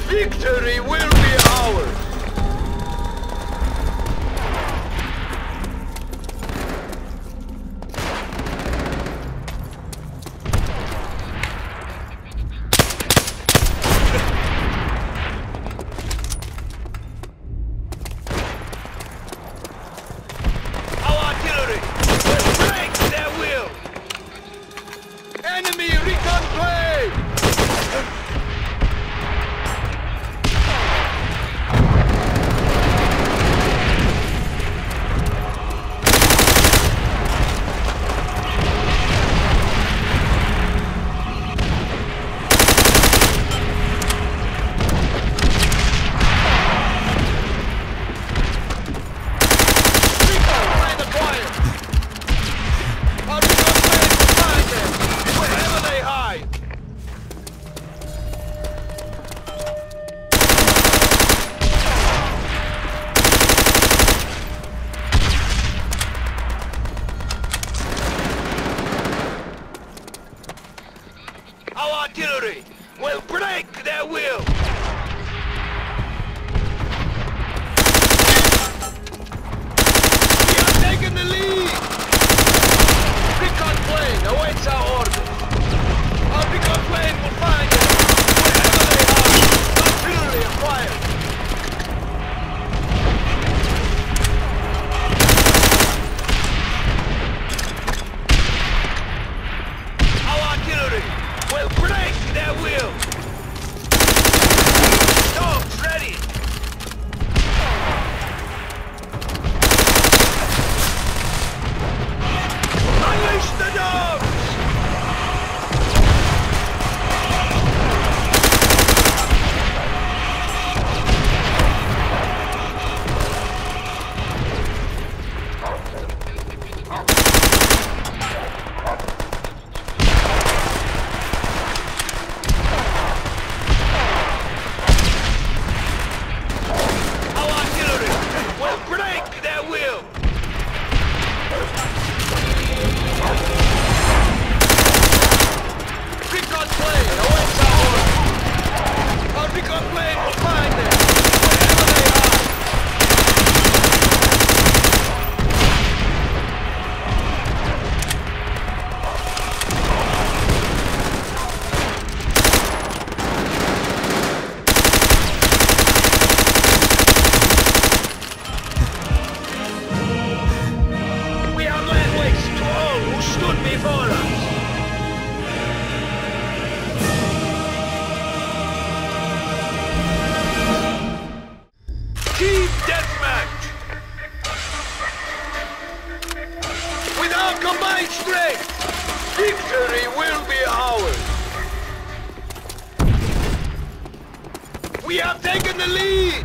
Victory will be ours! Our artillery will break their will! Enemy recon plane! Our artillery will break their will! We are taking the lead! Recon plane awaits our orders. Our recon plane will find them wherever they are. Artillery acquired. Our artillery will break their will! Dogs ready! Unleash the dogs! Break their will! Recon plane awaits our orders. Our recon plane will find them wherever they are. Stood before us. Team deathmatch. With our combined strength, victory will be ours. We have taken the lead.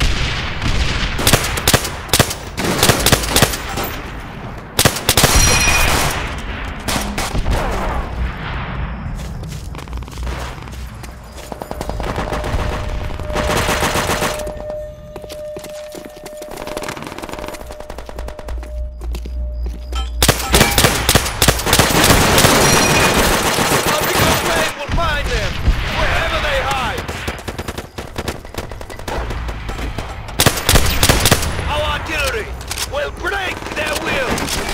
Will break their will!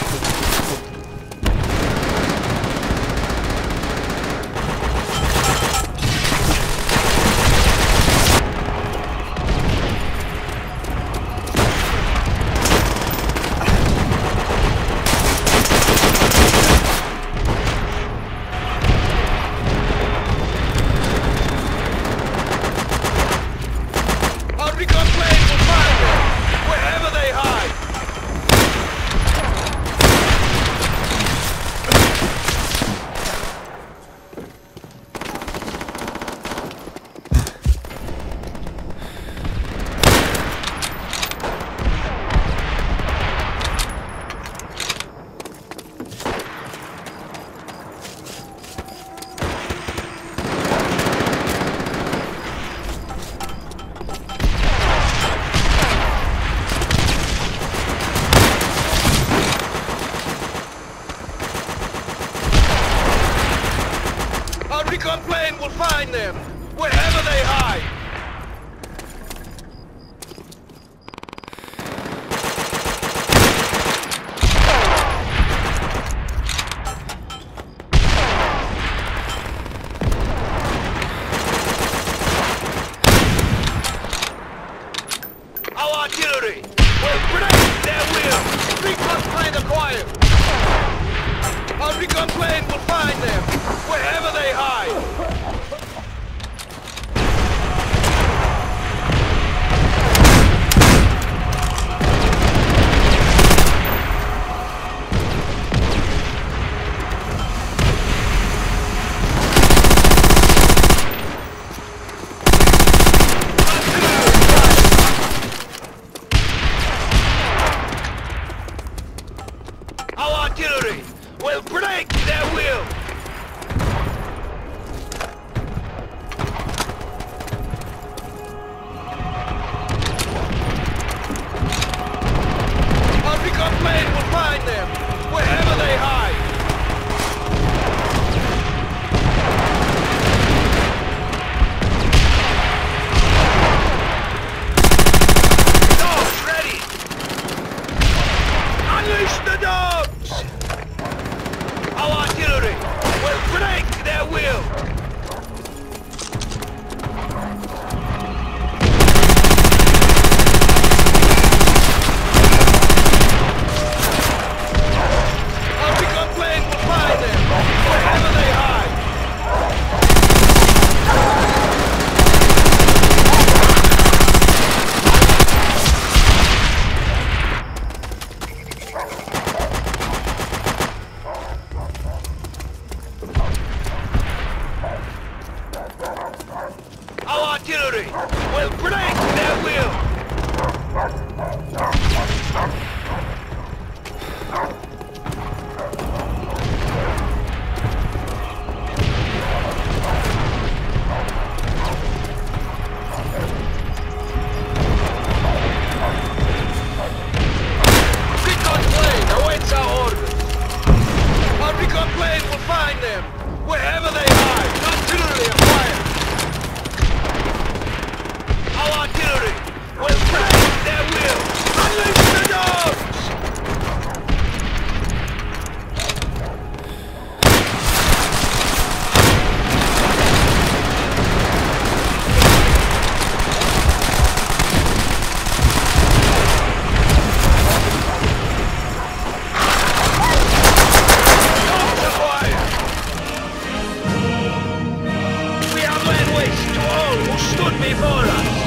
Our recon plane will find them wherever they hide! Recon plane will find them, wherever they hide. to their will. Our pickup plane will find them, wherever they hide. Dogs ready! Unleash the dogs! Our artillery will break their will! Our pickup plane will find them, wherever they hide! Our artillery will break their will! Recon plane awaits our orders. Our recon plane will find them, wherever they hide. Artillery acquired. Our artillery will break their will! Unleash the dogs! Dogs acquired! We have laid waste to all who stood before us!